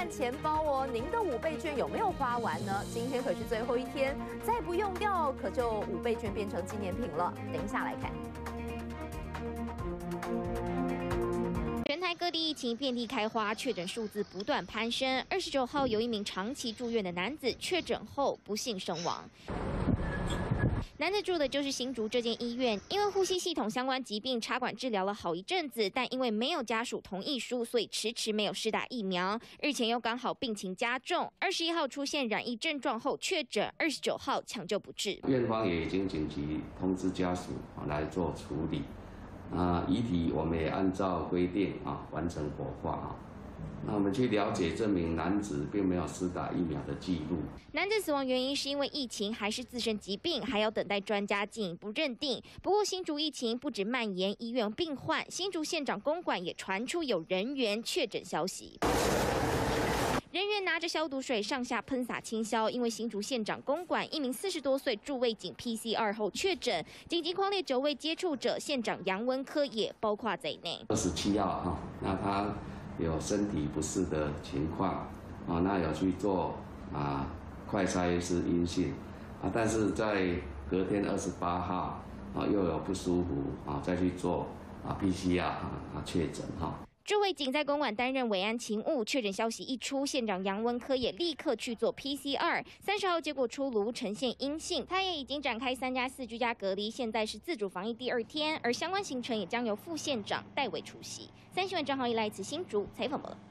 看钱包哦，您的5倍券有没有花完呢？今天可是最后一天，再不用掉，可就5倍券变成纪念品了。等一下来看。 全台各地疫情遍地开花，确诊数字不断攀升。29号有一名长期住院的男子确诊后不幸身亡。男子住的就是新竹这间医院，因为呼吸系统相关疾病插管治疗了好一阵子，但因为没有家属同意书，所以迟迟没有施打疫苗。日前又刚好病情加重，21号出现染疫症状后确诊，29号抢救不治。 院方也已经紧急通知家属来做处理。 遗体我们也按照规定完成火化那我们去了解这名男子并没有施打疫苗的记录。 男子死亡原因是因为疫情还是自身疾病，还要等待专家进一步认定。不过新竹疫情不止蔓延医院病患，新竹县长公馆也传出有人员确诊消息。 人员拿着消毒水上下喷洒清消，因为新竹县长公馆一名40多岁驻卫警 PCR 后确诊，紧急匡列9位接触者，县长杨文科也包括在内。 27号那他有身体不适的情况那有去做快筛是阴性但是在隔天28号又有不舒服再去做PCR 确诊驻卫警在公馆担任维安勤务，确诊消息一出，县长杨文科也立刻去做 PCR，30号结果出炉，呈现阴性。他也已经展开3加4居家隔离，现在是自主防疫第2天，而相关行程也将由副县长代为出席。3新闻张浩一来自新竹采访了。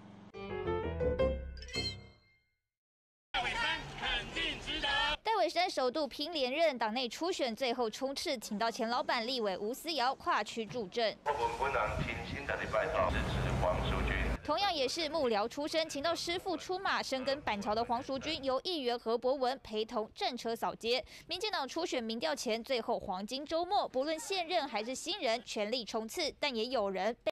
戴伟生首度拼连任，党内初选最后冲刺，请到前老板立委吴思瑶跨区助阵。 我们本人亲心的拜托支持黄淑君。 同样也是幕僚出身，请到师父出马，深耕板桥的黄淑君由议员何博文陪同正车扫街。民进党初选民调前最后黄金周末，不论现任还是新人全力冲刺，但也有人被